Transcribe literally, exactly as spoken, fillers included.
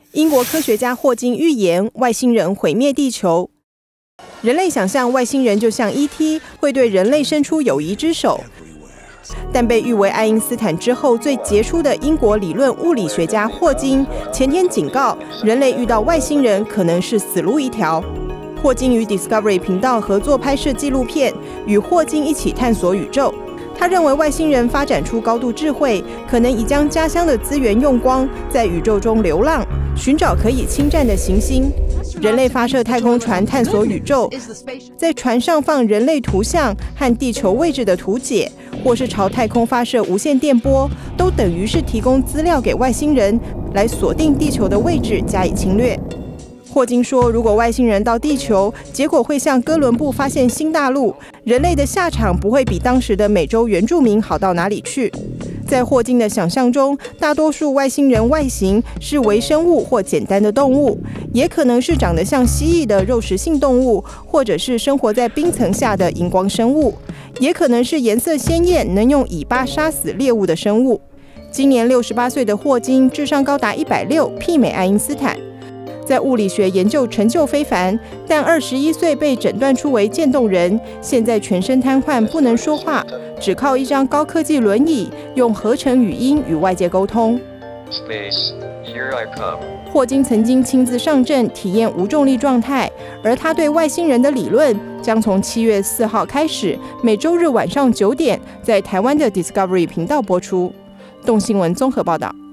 英国科学家霍金预言外星人毁灭地球。人类想象外星人就像 E T 会对人类伸出友谊之手，但被誉为爱因斯坦之后最杰出的英国理论物理学家霍金前天警告，人类遇到外星人可能是死路一条。霍金与 Discovery 频道合作拍摄纪录片，与霍金一起探索宇宙。他认为外星人发展出高度智慧，可能已将家乡的资源用光，在宇宙中流浪，寻找可以侵占的行星。人类发射太空船探索宇宙，在船上放人类图像和地球位置的图解，或是朝太空发射无线电波，都等于是提供资料给外星人，来锁定地球的位置加以侵略。霍金说，如果外星人到地球，结果会像哥伦布发现新大陆，人类的下场不会比当时的美洲原住民好到哪里去。在霍金的想象中，大多数外星人外形是微生物或简单的动物，也可能是长得像蜥蜴的肉食性动物，或者是生活在冰层下的荧光生物，也可能是颜色鲜艳、能用尾巴杀死猎物的生物。今年六十八岁的霍金智商高达一百六，媲美爱因斯坦。在物理学研究成就非凡，但二十一岁被诊断出为渐冻人，现在全身瘫痪，不能说话，只靠一张高科技轮椅，用合成语音与外界沟通。 Space, here I come. 霍金曾经亲自上阵体验无重力状态，而他对外星人的理论将从七月四号开始，每周日晚上九点在台湾的 Discovery 频道播出。动新闻综合报道。